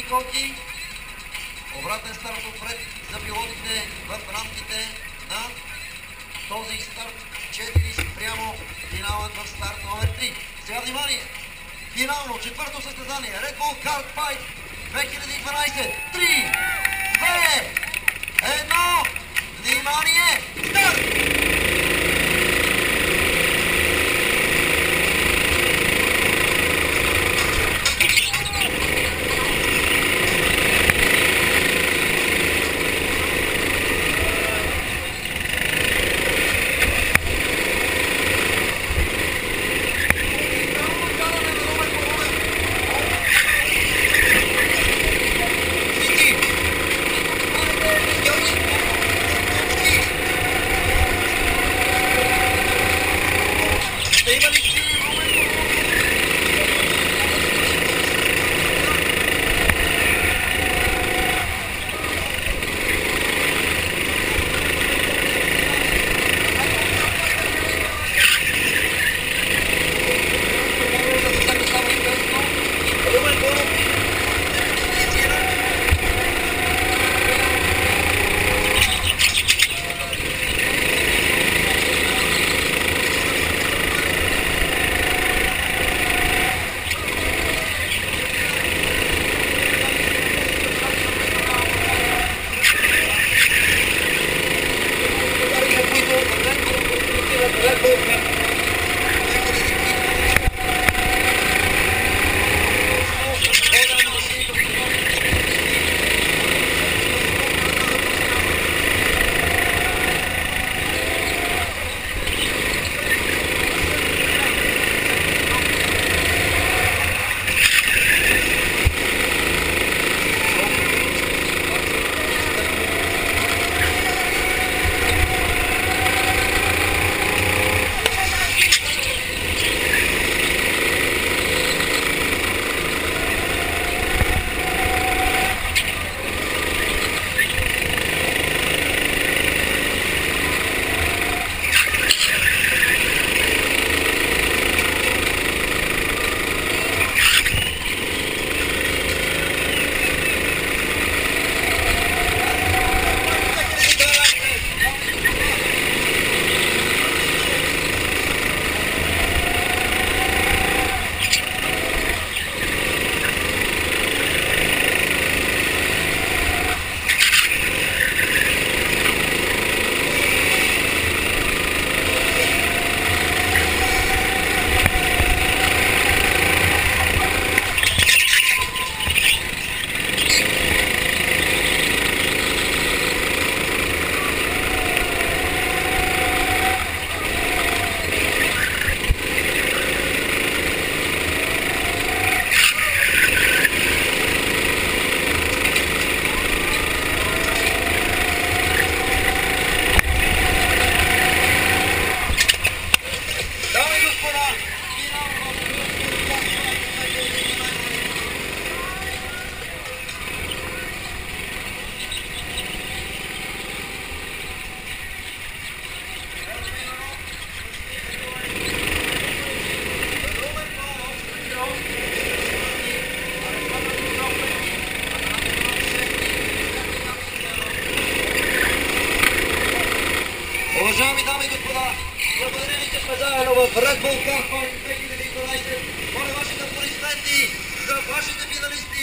обиколки. Обратен старт отпред за пилотите в рамките на този старт 4 спрямо финалът в старт номер 3. Сега внимание! Финално, четвърто състезание, Red Bull Kart Fight 2012. 3, 2, 1, внимание, старт! Уважаеми дами и господа, благодаря ви, че сме заедно в Red Bull Kart Fight 2012. Моля вашите аплодисменти за вашите финалисти.